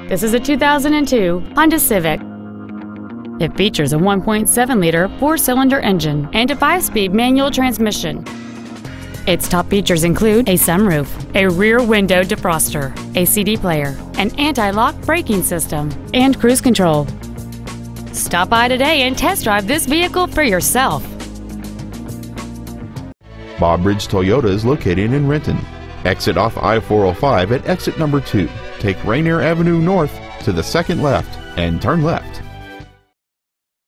This is a 2002 Honda Civic. It features a 1.7-liter four-cylinder engine and a 5-speed manual transmission. Its top features include a sunroof, a rear window defroster, a CD player, an anti-lock braking system, and cruise control. Stop by today and test drive this vehicle for yourself. BobBridge Toyota is located in Renton. Exit off I-405 at exit number 2. Take Rainier Avenue North to the second left and turn left.